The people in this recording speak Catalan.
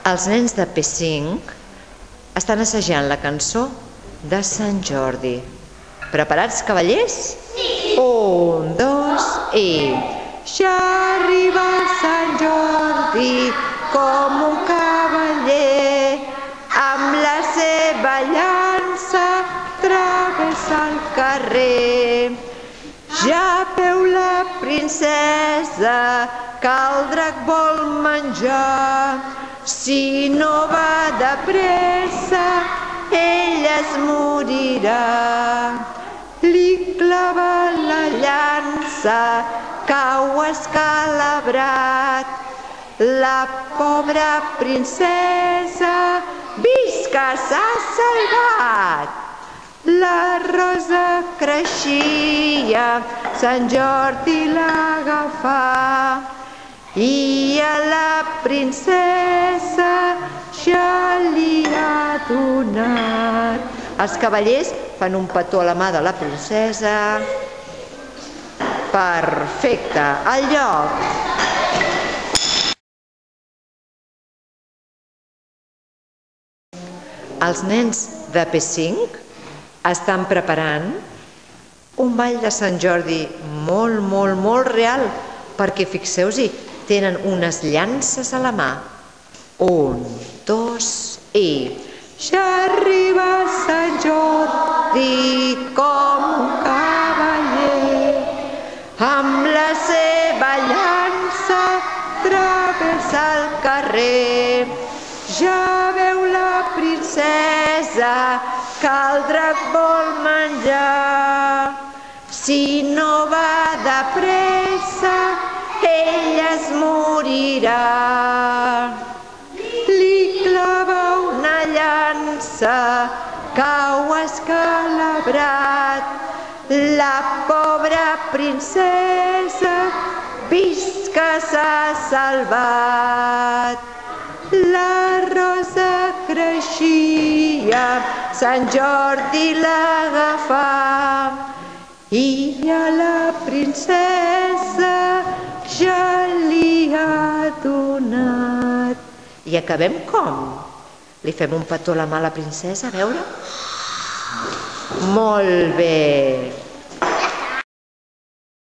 Els nens de P5 estan assajant la cançó de Sant Jordi. Preparats, cavallers? Sí! 1, 2 i... Ja arriba Sant Jordi com un cavaller, amb la seva llança travessa el carrer. Ja veu la princesa que el drac vol menjar. Si no va de pressa, ella es morirà. Li clava la llança, cau escalabrat. La pobra princesa, vist que s'ha salvat. La rosa creixia, Sant Jordi l'agafà, i a la princesa ja li ha donat. Els cavallers fan un petó a la mà de la princesa. Perfecte, al lloc. Els nens de P5 estan preparant un ball de Sant Jordi molt real, perquè fixeu-vos-hi, tenen unes llances a la mà. 1, 2 i... Ja arriba Sant Jordi com un cavaller, amb la seva llança travessa el carrer. Ja veu la princesa que el drac vol menjar. Si no va de pressa, ella es morirà. Li clava una llança, cau escalabrat. La pobra princesa, vist que s'ha salvat. La rosa creixia, Sant Jordi l'agafà, i a la princesa ja li ha donat. I acabem com? Li fem un petó a la mà a la princesa, a veure? Molt bé!